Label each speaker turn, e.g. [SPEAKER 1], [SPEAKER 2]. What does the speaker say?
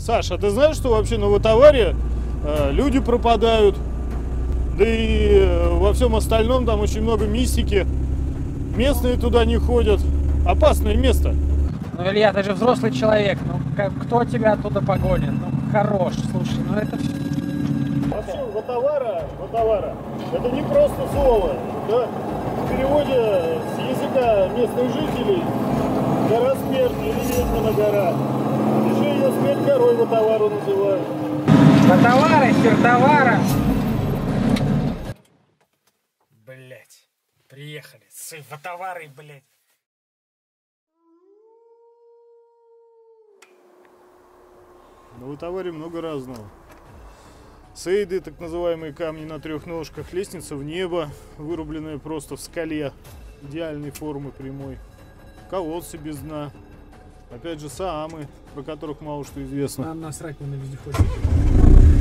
[SPEAKER 1] Саша, а ты знаешь, что вообще на Ватаваре люди пропадают? Да и во всем остальном там очень много мистики. Местные туда не ходят. Опасное место.
[SPEAKER 2] Ну, Илья, ты же взрослый человек. Ну, кто тебя оттуда погонит? Ну, хорош, слушай, ну это...
[SPEAKER 1] Вообще, Ватавара, это не просто слово. Да? В переводе с языка местных жителей гора смерти или ведьмина гора. Еще ее смерть горой Ватавару называют.
[SPEAKER 2] Ватавара, Сертавара. Блять, приехали с Ватаварой, блять.
[SPEAKER 1] На Ватаваре много разного. Сейды, так называемые камни на трех ножках, лестница в небо, вырубленная просто в скале, идеальной формы прямой, колодцы без дна, опять же саамы, про которых мало что известно.
[SPEAKER 2] Нам насрать, мы на вездеходе.